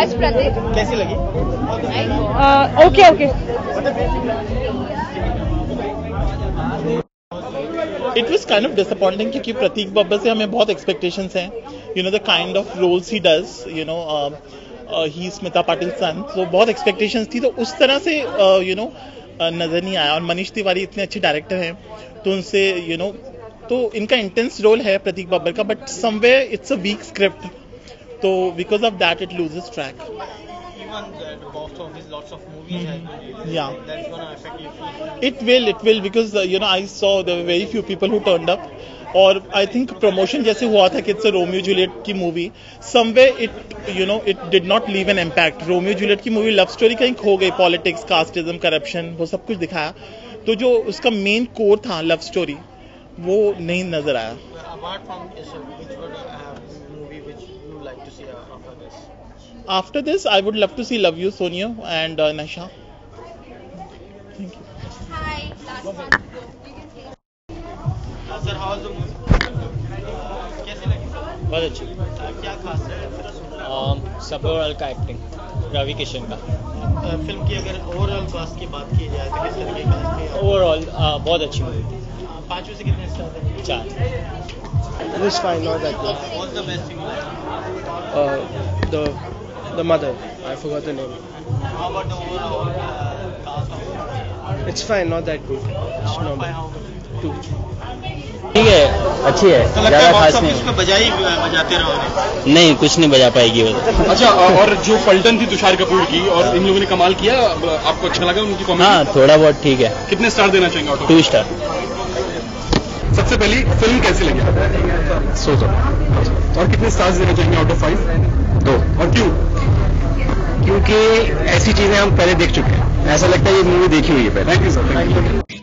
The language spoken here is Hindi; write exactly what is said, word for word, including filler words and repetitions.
As Pratik. कैसी लगी? Okay okay. It was kind of disappointing क्योंकि प्रतीक बब्बर से हमें बहुत expectations हैं. You know the kind of roles he does. You know uh, uh, he is Smita Patil son. So बहुत expectations थी तो उस तरह से uh, you know uh, नजर नहीं आया. और मनीष तिवारी इतने अच्छे डायरेक्टर हैं तो उनसे you know तो इनका इंटेंस रोल है प्रतीक बब्बर का, but somewhere it's a weak script, तो because of that it loses track. Yeah, it will it will because uh, you know I saw there were very few people who turned up, और I think promotion जैसे हुआ था कि it's a Romeo Juliet की movie, somewhere it you know it did not leave an impact. Romeo Juliet की movie लव स्टोरी कहीं खो गई, पॉलिटिक्स, कास्टिज्म, करप्शन, वो सब कुछ दिखाया, तो जो उसका मेन कोर था लव स्टोरी वो नहीं नजर आया. Apart from this, which would have movie which you would like to see after this? After this, I would love to see Love You, Sonia and uh, Nasha. Thank you. Hi, last one. You can say. Uh, sir, how was the movie? कैसी लगी? बहुत अच्छी. क्या खास है? सबोरल का एक्टिंग, रवि किशन का. फिल्म की अगर ओवरऑल कास्ट की बात की जाए तो किस तरह की कास्ट है? ओवरऑल बहुत अच्छी मूवी थी. पाँचों से कितने स्टार हैं? चार. It was fine, not that good. What's the best thing you like? Uh, the the mother, I forgot the name. How about the overall uh, cast of the movie? It's fine, not that good. It's Out of five, normal. how good? Two. ठीक है, अच्छी है, तो लगता ज़्यादा है खास बॉक्स नहीं. ऑफिस पे बजाई बजाते रहोगे. नहीं, कुछ नहीं बजा पाएगी वो. अच्छा, और जो पलटन थी तुषार कपूर की और इन लोगों ने कमाल किया, आपको अच्छा लगा उनकी कॉमेडी? हाँ, थोड़ा बहुत ठीक है. कितने स्टार देना चाहेंगे आउट ऑफ? To star. सबसे पहली फिल्म कैसी लगी? सो सो. और कितने स्टार्स देना चाहेंगे आउट ऑफ फाइव? दो. और क्यों? क्योंकि ऐसी चीजें हम पहले देख चुके हैं, ऐसा लगता है ये मूवी देखी हुई है पहले. Thank you sir.